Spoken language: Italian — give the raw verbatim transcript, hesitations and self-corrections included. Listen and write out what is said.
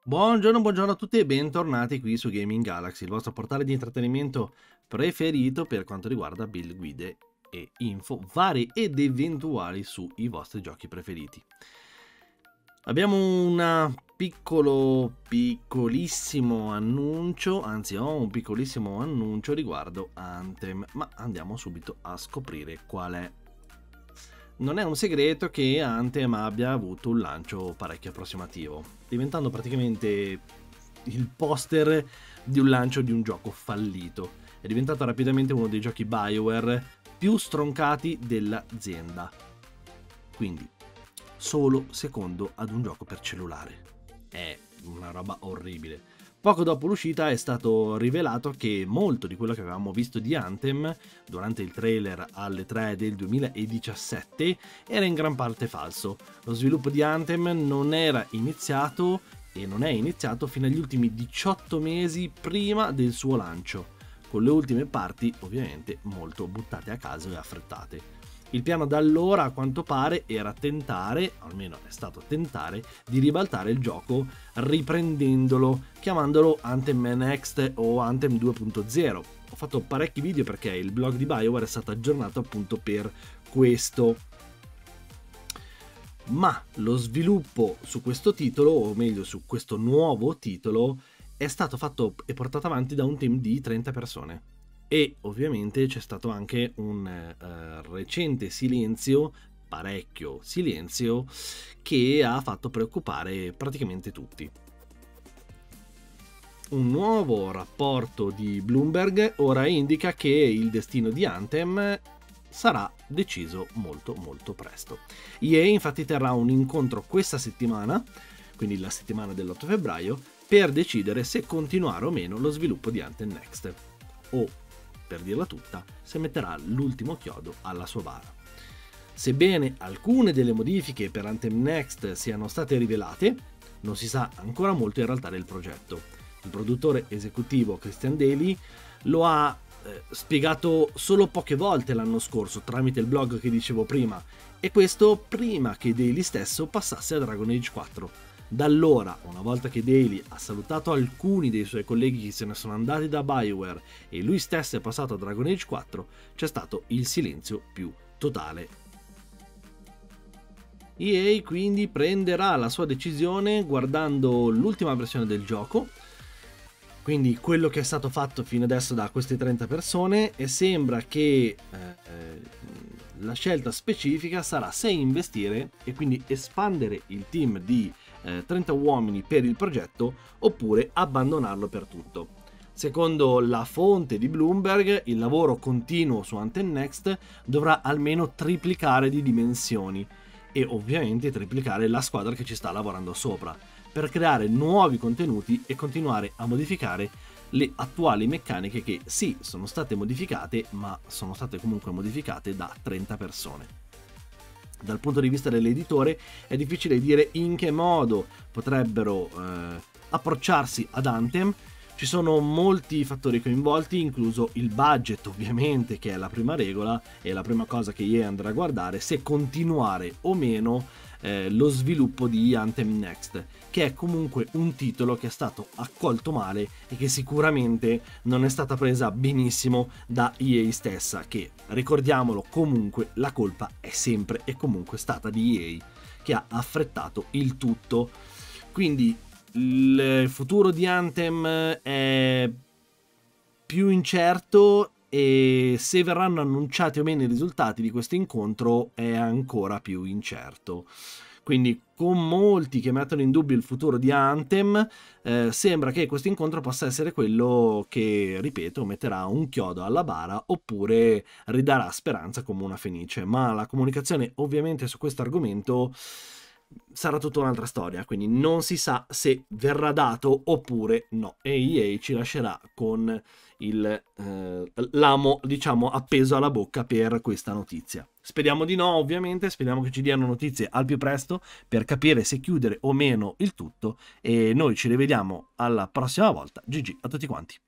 Buongiorno, buongiorno a tutti e bentornati qui su Gaming Galaxy, il vostro portale di intrattenimento preferito per quanto riguarda build, guide e info varie ed eventuali sui vostri giochi preferiti. Abbiamo un piccolo, piccolissimo annuncio, anzi ho un piccolissimo annuncio riguardo Anthem, ma andiamo subito a scoprire qual è. Non è un segreto che Anthem abbia avuto un lancio parecchio approssimativo, diventando praticamente il poster di un lancio di un gioco fallito. È diventato rapidamente uno dei giochi BioWare più stroncati dell'azienda. Quindi, solo secondo ad un gioco per cellulare. È una roba orribile. Poco dopo l'uscita è stato rivelato che molto di quello che avevamo visto di Anthem durante il trailer alle tre del duemiladiciassette era in gran parte falso. Lo sviluppo di Anthem non era iniziato e non è iniziato fino agli ultimi diciotto mesi prima del suo lancio, con le ultime parti ovviamente molto buttate a caso e affrettate. Il piano da allora, a quanto pare, era tentare, almeno è stato tentare, di ribaltare il gioco riprendendolo, chiamandolo Anthem Next o Anthem due punto zero. Ho fatto parecchi video perché il blog di BioWare è stato aggiornato appunto per questo. Ma lo sviluppo su questo titolo, o meglio su questo nuovo titolo, è stato fatto e portato avanti da un team di trenta persone. E ovviamente c'è stato anche un uh, recente silenzio, parecchio silenzio, che ha fatto preoccupare praticamente tutti. Un nuovo rapporto di Bloomberg ora indica che il destino di Anthem sarà deciso molto molto presto. E A infatti terrà un incontro questa settimana, quindi la settimana dell'otto febbraio, per decidere se continuare o meno lo sviluppo di Anthem Next, o per dirla tutta, se metterà l'ultimo chiodo alla sua bara. Sebbene alcune delle modifiche per Anthem Next siano state rivelate, non si sa ancora molto in realtà del progetto. Il produttore esecutivo Christian Daly lo ha eh, spiegato solo poche volte l'anno scorso tramite il blog che dicevo prima, e questo prima che Daly stesso passasse a Dragon Age quattro. Da allora, una volta che Daly ha salutato alcuni dei suoi colleghi che se ne sono andati da BioWare e lui stesso è passato a Dragon Age quattro, c'è stato il silenzio più totale. E A quindi prenderà la sua decisione guardando l'ultima versione del gioco, quindi quello che è stato fatto fino adesso da queste trenta persone, e sembra che eh, la scelta specifica sarà se investire e quindi espandere il team di eh, trenta uomini per il progetto oppure abbandonarlo per tutto. Secondo la fonte di Bloomberg, il lavoro continuo su Anthem Next dovrà almeno triplicare di dimensioni e ovviamente triplicare la squadra che ci sta lavorando sopra, per creare nuovi contenuti e continuare a modificare le attuali meccaniche che sì, sono state modificate, ma sono state comunque modificate da trenta persone. Dal punto di vista dell'editore è difficile dire in che modo potrebbero eh, approcciarsi ad Anthem. Ci sono molti fattori coinvolti, incluso il budget ovviamente, che è la prima regola e la prima cosa che E A andrà a guardare, se continuare o meno eh, lo sviluppo di Anthem Next, che è comunque un titolo che è stato accolto male e che sicuramente non è stata presa benissimo da E A stessa, che, ricordiamolo, comunque la colpa è sempre e comunque stata di E A, che ha affrettato il tutto. Quindi il futuro di Anthem è più incerto e se verranno annunciati o meno i risultati di questo incontro è ancora più incerto. Quindi, con molti che mettono in dubbio il futuro di Anthem, eh, sembra che questo incontro possa essere quello che, ripeto, metterà un chiodo alla bara oppure ridarà speranza come una fenice. Ma la comunicazione ovviamente su questo argomento sarà tutta un'altra storia, quindi non si sa se verrà dato oppure no, e E A ci lascerà con il eh, l'amo, diciamo, appeso alla bocca per questa notizia. Speriamo di no, ovviamente, speriamo che ci diano notizie al più presto per capire se chiudere o meno il tutto, e noi ci rivediamo alla prossima volta. G G a tutti quanti.